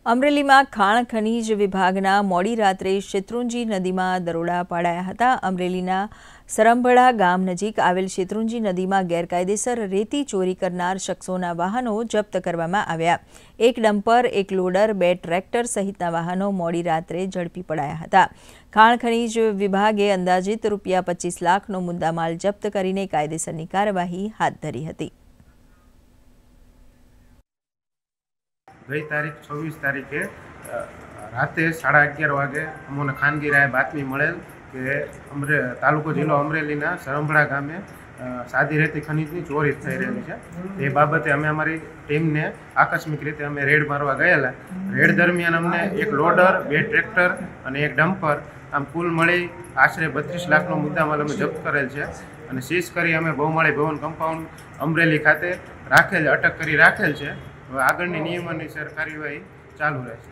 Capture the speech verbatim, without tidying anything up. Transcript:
અમરેલીમાં ખાણ ખનીજ વિભાગના મોડી રાત્રે શેત્રુંજી નદીમાં દરોડા પાડ્યા હતા। અમરેલીના સરંભળા ગામ નજીક આવેલ શેત્રુંજી નદીમાં ગેરકાયદેસર રેતી ચોરી કરનાર શખ્સોના વાહનો જપ્ત કરવામાં આવ્યા। એક ડમ્પર, એક લોડર, બે ટ્રેક્ટર સહિતના વાહનો મોડી રાત્રે ઝડપી પડાયા હતા। ખાણ ખનીજ વિભાગે અંદાજિત રૂપિયા પચીસ લાખનો મુદ્દામાલ જપ્ત કરીને કાયદેસરની કાર્યવાહી હાથ ધરી હતી। गई तारीख छवीस तारीखे राते साढ़ा अगियार वगे अमोने खानगी राय बातमी मळेल के अमरे तालुको जिल्लो अमरेलीना सरंभड़ा गामे सादी रेती खनिजनी चोरी थई रहेली छे। ए बाबते अमे अमारी टीमने आकस्मिक रीते अमे रेड मारवा गयेला। रेड दरमियान अमने एक लोडर, बे ट्रेक्टर अने एक डम्पर आम कुल मळी आशरे बत्रीस लाखनो मुद्दामाल अमे जप्त करेल छे अने सीज करी अमे बहुमाળી भवन कम्पाउंड अमरेली खाते राखेल अटक करी राखेल छे। आगळनी नियमोनुसार कार्यवाही चालू रहेશે।